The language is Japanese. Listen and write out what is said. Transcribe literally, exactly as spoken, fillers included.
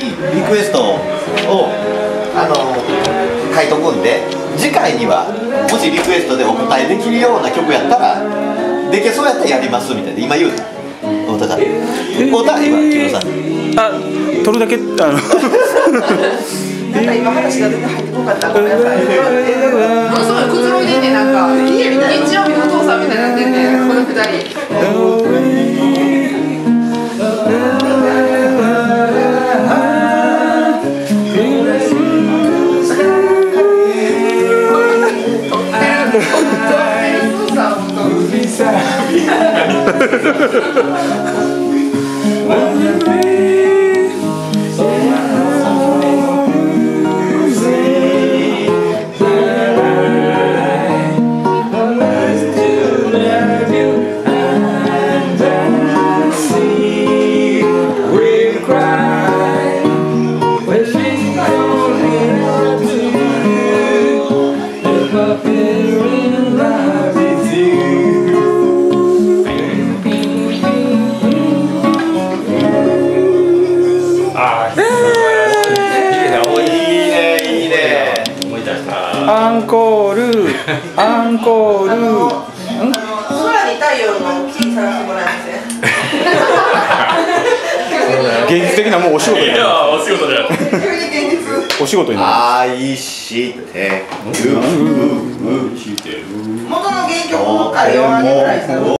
リクエストをあの書いとくんで、次回にはもしリクエストでお答えできるような曲やったらできそうやったらやりますみたいな今言うたお互いお互いは木村さんあ取るだけあのなんか今話が全然入ってこなかったごめんなさい。ものすごいくつろいでんね、なんか日曜日のお父さんみたいになってんね、このくだり。 アンコールアンコール空に太陽の木探してもらえません？ 現実的なもうお仕事になる。 いやお仕事じゃない。 急に現実。 お仕事になる。 愛してる元の原曲も借り終わりぐらいしたの。